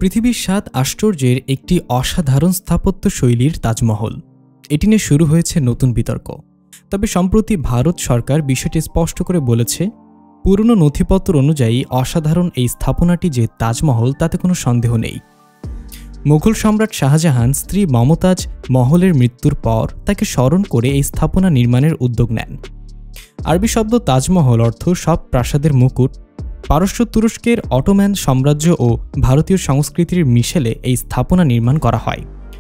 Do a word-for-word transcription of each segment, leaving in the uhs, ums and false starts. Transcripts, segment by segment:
পৃথিবীর সাত আশ্চর্যের একটি অসাধারণ স্থাপত্য শৈলীর তাজমহল। এটি নিয়ে শুরু হয়েছে নতুন বিতর্ক। তবে সম্প্রতি ভারত সরকার বিষয়টি স্পষ্ট করে বলেছে, পুরনো নথিপত্র অনুযায়ী অসাধারণ এই স্থাপনাটি যে তাজমহল তাতে কোনো সন্দেহ নেই। মুঘল সম্রাট শাহজাহান স্ত্রী মমতাজ মহলের মৃত্যুর পর তাকে স্মরণ করে এই স্থাপনা নির্মাণের উদ্যোগ নেন। আরবি শব্দ তাজমহল অর্থ সব প্রাসাদের মুকুট। পারস্য তুরস্কের অটোম্যান সাম্রাজ্য ও ভারতীয় সংস্কৃতির মিশেলে এই স্থাপনা নির্মাণ করা হয়।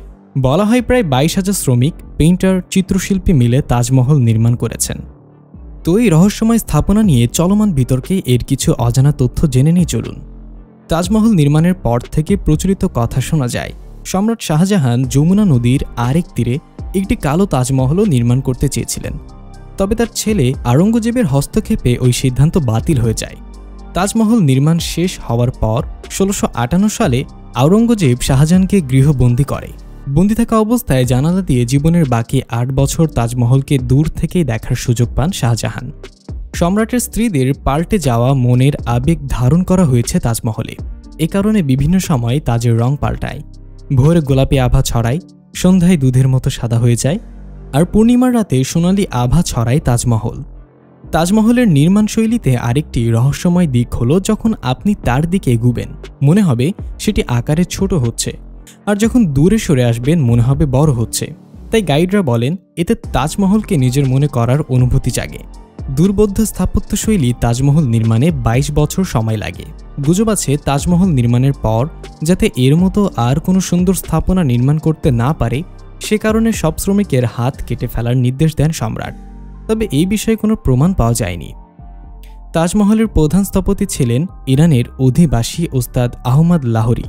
বলা হয় প্রায় বাইশ হাজার শ্রমিক, পেইন্টার, চিত্রশিল্পী মিলে তাজমহল নির্মাণ করেছেন। তো এই রহস্যময় স্থাপনা নিয়ে চলমান বিতর্কে এর কিছু অজানা তথ্য জেনে নিয়ে চলুন। তাজমহল নির্মাণের পর থেকে প্রচলিত কথা শোনা যায়, সম্রাট শাহজাহান যমুনা নদীর আরেক তীরে একটি কালো তাজমহলও নির্মাণ করতে চেয়েছিলেন। তবে তার ছেলে আওরঙ্গজেবের হস্তক্ষেপে ওই সিদ্ধান্ত বাতিল হয়ে যায়। তাজমহল নির্মাণ শেষ হওয়ার পর ষোলোশো আটান্ন সালে আওরঙ্গজেব শাহজাহানকে গৃহবন্দী করে। বন্দী থাকা অবস্থায় জানালা দিয়ে জীবনের বাকি আট বছর তাজমহলকে দূর থেকেই দেখার সুযোগ পান শাহজাহান। সম্রাটের স্ত্রীদের পাল্টে যাওয়া মনের আবেগ ধারণ করা হয়েছে তাজমহলে। এ কারণে বিভিন্ন সময় তাজের রং পাল্টায়। ভোরে গোলাপি আভা ছড়ায়, সন্ধ্যায় দুধের মতো সাদা হয়ে যায়, আর পূর্ণিমার রাতে সোনালি আভা ছড়ায় তাজমহল। তাজমহলের নির্মাণশৈলীতে আরেকটি রহস্যময় দিক হলো, যখন আপনি তার দিকে এগুবেন মনে হবে সেটি আকারে ছোট হচ্ছে, আর যখন দূরে সরে আসবেন মনে হবে বড় হচ্ছে। তাই গাইডরা বলেন এতে তাজমহলকে নিজের মনে করার অনুভূতি জাগে। দুর্বোধ্য স্থাপত্যশৈলী তাজমহল নির্মাণে বাইশ বছর সময় লাগে। গুজব আছে তাজমহল নির্মাণের পর যাতে এর মতো আর কোনো সুন্দর স্থাপনা নির্মাণ করতে না পারে, সে কারণে সব শ্রমিকের হাত কেটে ফেলার নির্দেশ দেন সম্রাট। তবে এই বিষয়ে কোনো প্রমাণ পাওয়া যায়নি। তাজমহলের প্রধান স্থপতি ছিলেন ইরানের অধিবাসী ওস্তাদ আহমদ লাহোরি।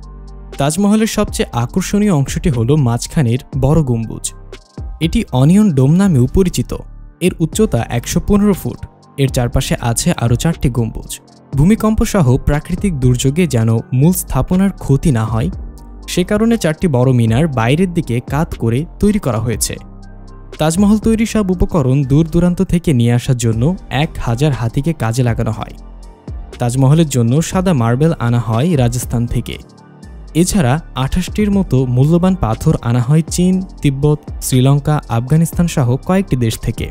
তাজমহলের সবচেয়ে আকর্ষণীয় অংশটি হল মাঝখানের বড় গম্বুজ। এটি অনিয়ন ডোম নামেও পরিচিত। এর উচ্চতা একশো পনেরো ফুট। এর চারপাশে আছে আরও চারটি গম্বুজ। ভূমিকম্প সহ প্রাকৃতিক দুর্যোগে যেন মূল স্থাপনার ক্ষতি না হয়, সে কারণে চারটি বড় মিনার বাইরের দিকে কাত করে তৈরি করা হয়েছে। তাজমহল তৈরি সব উপকরণ দূর দূরান্ত থেকে নিয়ে আসার জন্য এক হাজার হাতিকে কাজে লাগানো হয়। তাজমহলের জন্য সাদা মার্বেল আনা হয় রাজস্থান থেকে। এছাড়া আঠাশটির মতো মূল্যবান পাথর আনা হয় চীন, তিব্বত, শ্রীলঙ্কা, আফগানিস্তান সহ কয়েকটি দেশ থেকে।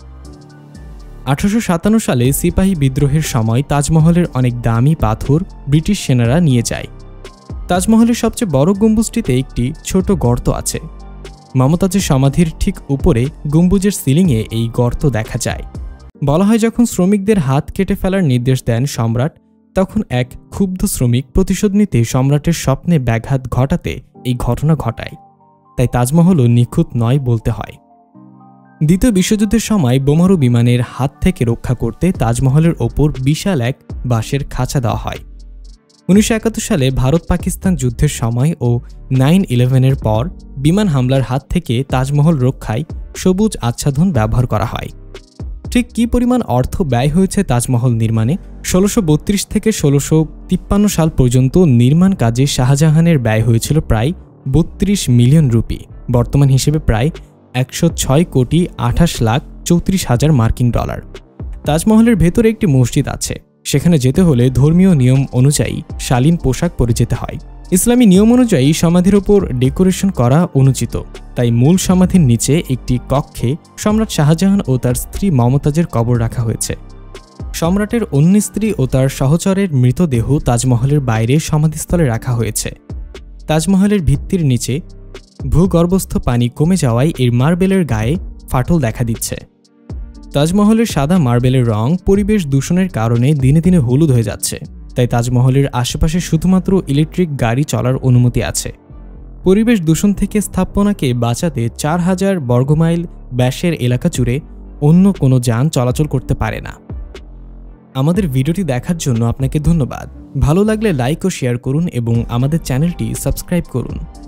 আঠারোশো সাতান্ন সালে সিপাহী বিদ্রোহের সময় তাজমহলের অনেক দামি পাথর ব্রিটিশ সেনারা নিয়ে যায়। তাজমহলের সবচেয়ে বড় গম্বুজটিতে একটি ছোট গর্ত আছে। মমতাজের সমাধির ঠিক উপরে গম্বুজের সিলিংয়ে এই গর্ত দেখা যায়। বলা হয় যখন শ্রমিকদের হাত কেটে ফেলার নির্দেশ দেন সম্রাট, তখন এক ক্ষুব্ধ শ্রমিক প্রতিশোধ নিতে সম্রাটের স্বপ্নে ব্যাঘাত ঘটাতে এই ঘটনা ঘটায়। তাই তাজমহলও নিখুঁত নয় বলতে হয়। দ্বিতীয় বিশ্বযুদ্ধের সময় বোমারু বিমানের হাত থেকে রক্ষা করতে তাজমহলের ওপর বিশাল এক বাঁশের খাঁচা দেওয়া হয়। উনিশশো একাত্তর সালে ভারত পাকিস্তান যুদ্ধের সময় ও নাইন ইলেভেনের পর বিমান হামলার হাত থেকে তাজমহল রক্ষায় সবুজ আচ্ছাদন ব্যবহার করা হয়। ঠিক কী পরিমাণ অর্থ ব্যয় হয়েছে তাজমহল নির্মাণে? ষোলোশো বত্রিশ থেকে ষোলোশো তিপ্পান্ন সাল পর্যন্ত নির্মাণ কাজে শাহজাহানের ব্যয় হয়েছিল প্রায় বত্রিশ মিলিয়ন রুপি, বর্তমান হিসেবে প্রায় একশো ছয় কোটি আঠাশ লাখ চৌত্রিশ হাজার মার্কিন ডলার। তাজমহলের ভেতরে একটি মসজিদ আছে। সেখানে যেতে হলে ধর্মীয় নিয়ম অনুযায়ী শালীন পোশাক পরে যেতে হয়। ইসলামী নিয়ম অনুযায়ী সমাধির ওপর ডেকোরেশন করা অনুচিত। তাই মূল সমাধির নিচে একটি কক্ষে সম্রাট শাহজাহান ও তার স্ত্রী মমতাজের কবর রাখা হয়েছে। সম্রাটের অন্য স্ত্রী ও তার সহচরের মৃতদেহ তাজমহলের বাইরে সমাধিস্থলে রাখা হয়েছে। তাজমহলের ভিত্তির নিচে ভূগর্ভস্থ পানি কমে যাওয়ায় এর মার্বেলের গায়ে ফাটল দেখা দিচ্ছে। তাজমহলের সাদা মার্বেলের রং পরিবেশ দূষণের কারণে দিনে দিনে হলুদ হয়ে যাচ্ছে। তাই তাজমহলের আশেপাশে শুধুমাত্র ইলেকট্রিক গাড়ি চলার অনুমতি আছে। পরিবেশ দূষণ থেকে স্থাপনাকে বাঁচাতে চার হাজার বর্গমাইল ব্যাসের এলাকা জুড়ে অন্য কোনো যান চলাচল করতে পারে না। আমাদের ভিডিওটি দেখার জন্য আপনাকে ধন্যবাদ। ভালো লাগলে লাইক ও শেয়ার করুন এবং আমাদের চ্যানেলটি সাবস্ক্রাইব করুন।